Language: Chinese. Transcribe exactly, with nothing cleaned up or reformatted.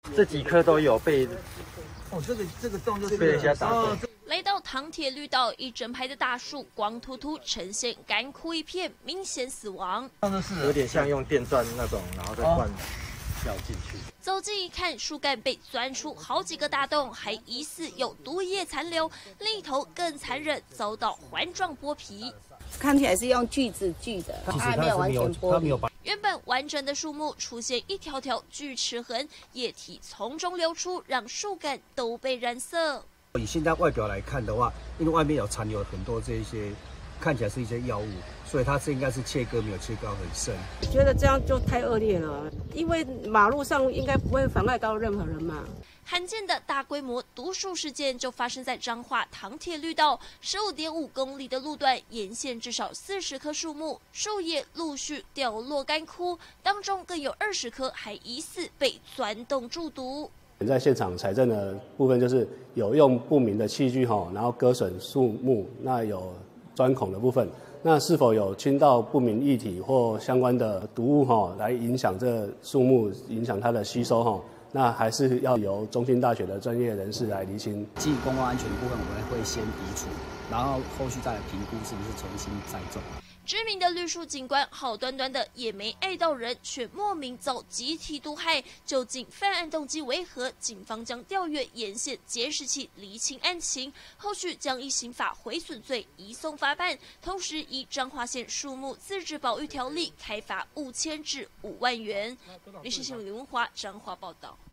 这几棵都有被哦，这个这个洞就是被人家打中。 来到糖铁绿道，一整排的大树光秃秃，呈现干枯一片，明显死亡。 有点像用电钻那种，然后再灌掉进去。 走近一看，树干被钻出好几个大洞，还疑似有毒液残留。另一头更残忍，遭到环状剥皮。 看起来是用锯子锯的，它没有完全剥离。 原本完整的树木出现一条条锯齿痕，液体从中流出，让树干都被染色。 以现在外表来看的话，因为外面有残留很多这一些，看起来是一些药物，所以它是应该是切割没有切割很深。 觉得这样就太恶劣了，因为马路上应该不会妨碍到任何人嘛。 罕见的大规模毒树事件就发生在彰化糖铁绿道十五点五公里的路段，沿线至少四十棵树木，树叶陆续掉落干枯，当中更有二十棵还疑似被钻洞中毒。 在现场采证的部分就是有用不明的器具哈，然后割损树木，那有钻孔的部分，那是否有倾倒不明液体或相关的毒物哈，来影响这树木，影响它的吸收哈？那还是要由中兴大学的专业人士来厘清。 基于公共安全的部分，我们会先移除，然后后续再来评估是不是重新栽种。 知名的绿树景观，好端端的也没碍到人，却莫名遭集体毒害。究竟犯案动机为何？警方将调阅沿线监视器厘清案情，后续将依刑法毁损罪移送法办，同时依彰化县树木自治保育条例开罚五千至五万元。民视新闻刘文华彰化报道。